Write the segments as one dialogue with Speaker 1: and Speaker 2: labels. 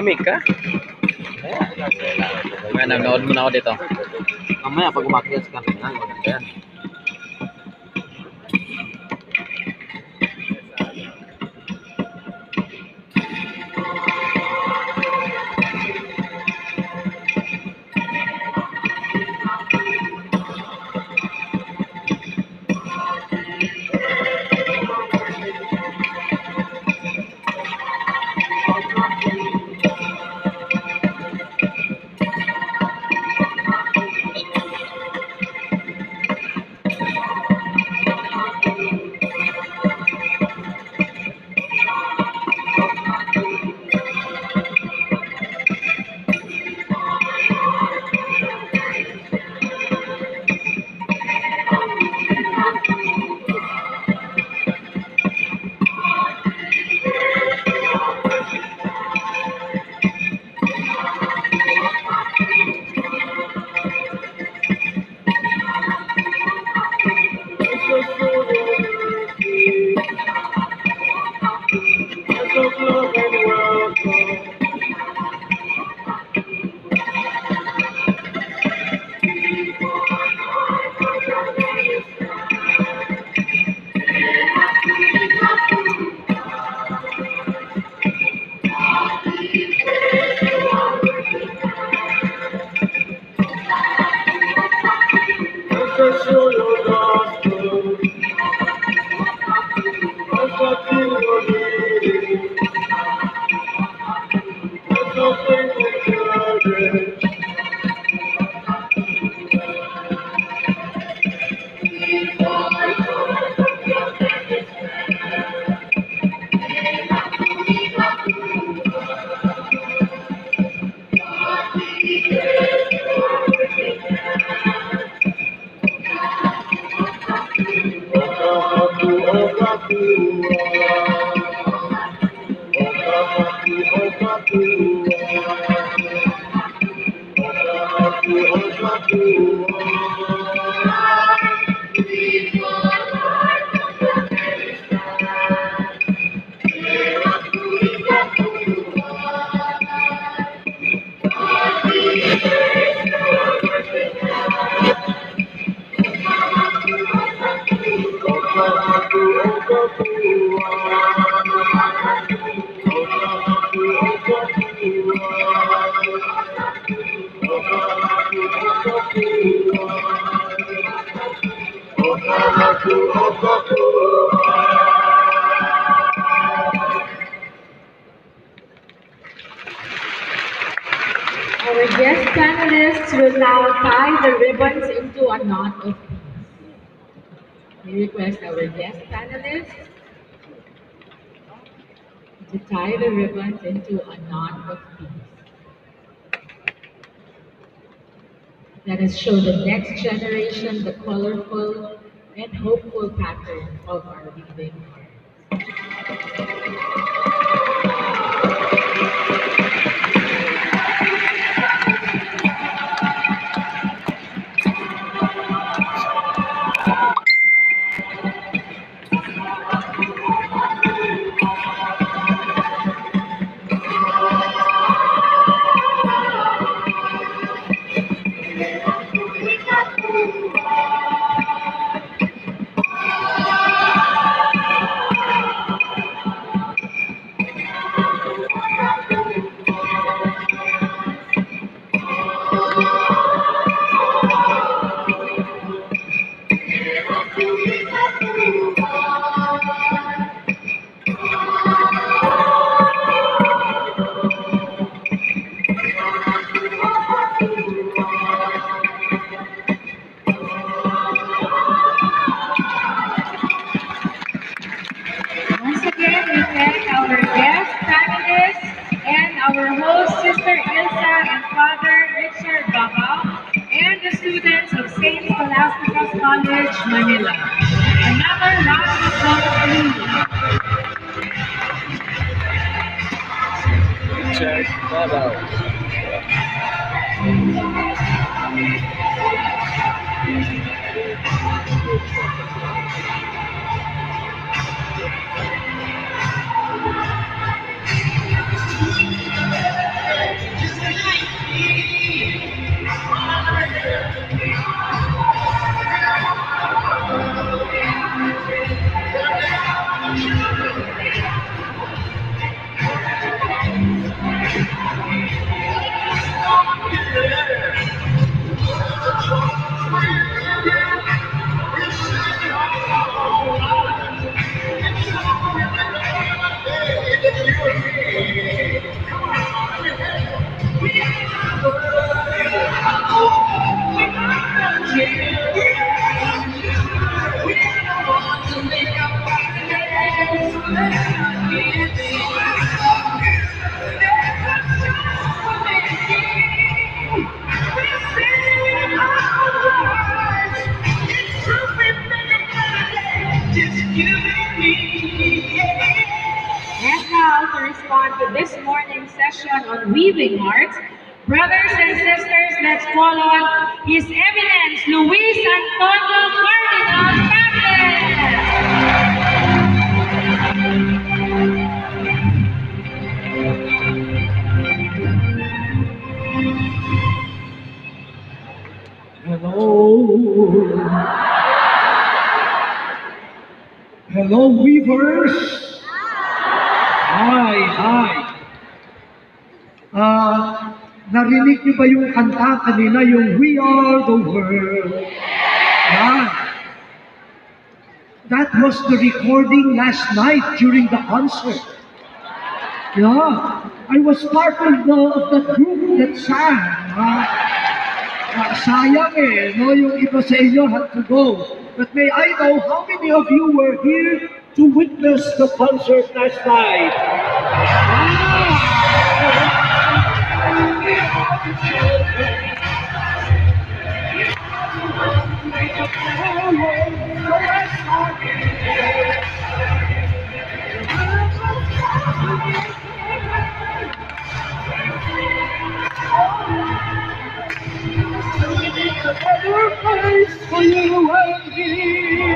Speaker 1: Malamig ka? Nga, nanood muna ako dito.
Speaker 2: Mamaya pag umakyat sa kanila, maganda yan.
Speaker 3: Our guest panelists will now tie the ribbons into a knot of peace. We request our guest panelists to tie the ribbons into a knot of peace. Let us show the next generation the colorful and hopeful pattern of our weaving hearts. Once again, we thank our guest panelists and our host, Sister Ilsa and Father Richard Babao, and the students of St. Scholastica's College, Manila. Another round of applause, please.
Speaker 1: Richard Babao.
Speaker 3: this morning's session on weaving hearts. Brothers and sisters, let's call on His Eminence Luis Antonio Cardinal Packard.
Speaker 4: Hello. Hello, weavers. Hi. Narinig niyo ba yung kanta kanina, yung We Are the World? Yan. That was the recording last night during the concert. Yeah. I was part of the group that sang. Sayang no? Yung iba sa inyo had to go. But may I know how many of you were here to witness the concert last night? For you and me.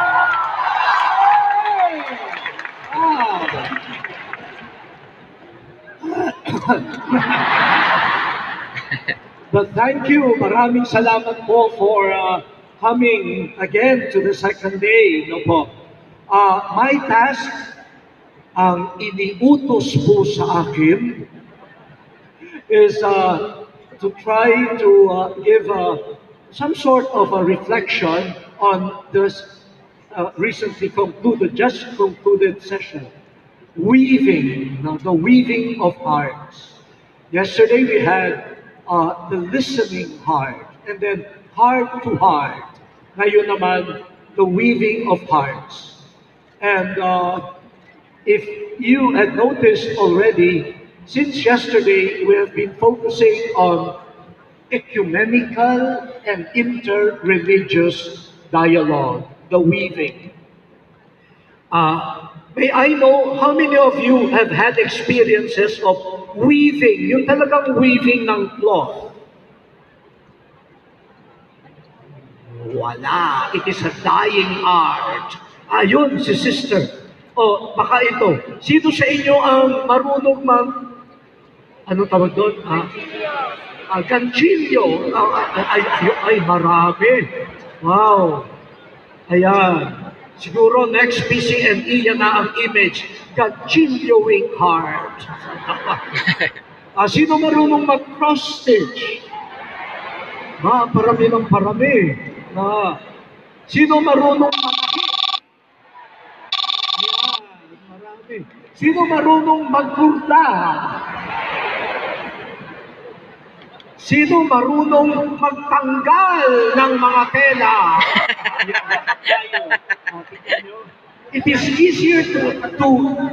Speaker 4: But thank you, maraming salamat po for coming again to the second day. No po. My task, ang iniutos po sa akin, is to try to give some sort of a reflection on this just concluded session. Weaving, the weaving of hearts. Yesterday we had the listening heart, and then heart to heart. Ngayon naman, the weaving of hearts. And if you had noticed already, since yesterday we have been focusing on ecumenical and inter-religious dialogue, the weaving. May I know how many of you have had experiences of weaving, yung talagang weaving ng cloth? Wala. It is a dying art. Ayun, si sister. O, baka ito. Sino sa inyo ang marunong ano tawag doon? Ganchilyo. Ay, marami. Wow. Ayan. Siguro next PCNE yan na ang image. Ganchilyoing heart. Sino marunong mag-cross stitch? Parami ng parami. Sino marunong manahit? Ayan, marami. Sino marunong magburda? Sino marunong magtanggal ng mga tela? It is easier to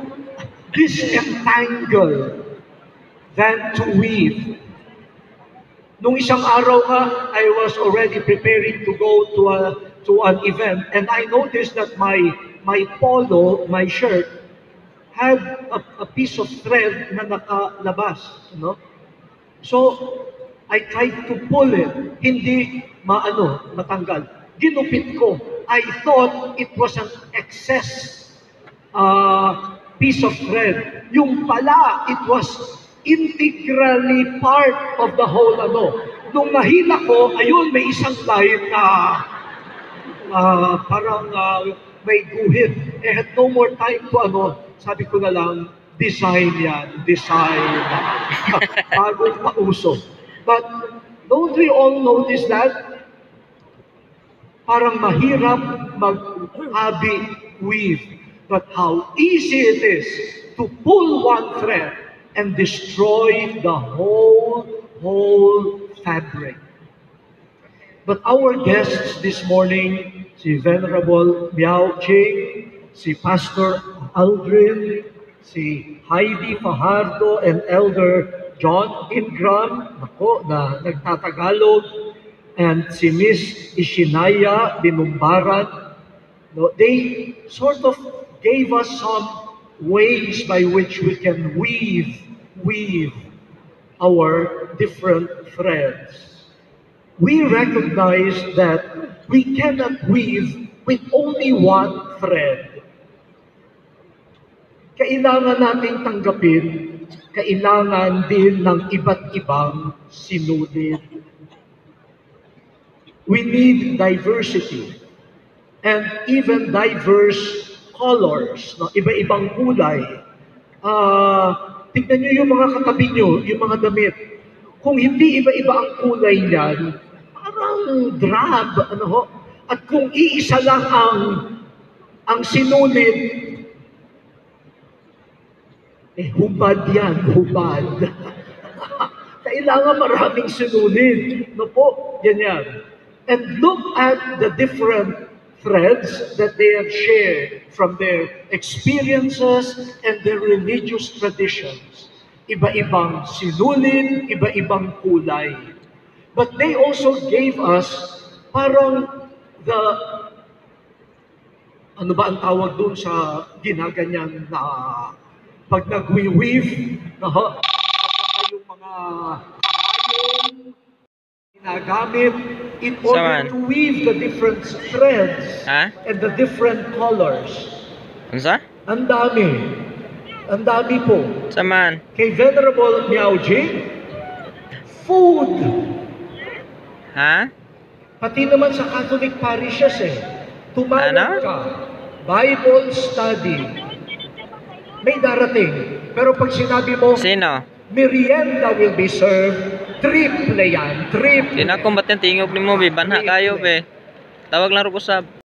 Speaker 4: disentangle than to weave. Nung isang araw I was already preparing to go to an event, and I noticed that my polo, my shirt, had a piece of thread na nakalabas, no? So I tried to pull it, hindi matanggal. Ginupit ko. I thought it was an excess piece of thread. Yung pala, it was integrally part of the whole Nung nahila ko, ayun, may isang line na parang may guhit. I had no more time to sabi ko na lang, design yan, design. Bagong pauso. But don't we all notice that? Parang mahirap mag-hobby weave. But how easy it is to pull one thread and destroy the whole fabric. But our guests this morning, si Venerable Miao Ching, si Pastor Aldrin, si Heidi Fajardo, and Elder John Ingram, na nagtatagalog, and si Miss Ishinaya Binumbaran, they sort of gave us some ways by which we can weave our different threads. We recognize that we cannot weave with only one thread. Kailangan nating tanggapin, kailangan din ng iba't ibang sinulid. We need diversity and even diverse colors, no? Iba-ibang kulay. Tignan nyo yung mga katabi nyo, yung mga damit. Kung hindi iba-iba ang kulay niyan, parang drab, ano ho? At kung iisa lang ang sinulid, hubad yan, hubad. Kailangan maraming sinulid. No po, yan. And look at the different threads that they have shared from their experiences and their religious traditions. Iba-ibang sinulid, iba-ibang kulay. But they also gave us parang ano ba ang tawag dun sa ginaganyan na pag nag-weave, yung mga karayong ginagamit in order to weave the different threads and the different colors.
Speaker 2: Ano?
Speaker 4: Ang dami. Ang dami po.
Speaker 2: Saman.
Speaker 4: Kay Venerable Miao Jing, food. Pati naman sa Catholic parishes tumawag ka, Bible study. May darating. Pero pag sinabi mo,
Speaker 2: Sino?
Speaker 4: merienda will be served, triple yan, triple.
Speaker 2: Di na kombaten tingog ni mo, be. Banha kayo, be. Tawag lang ro ko sa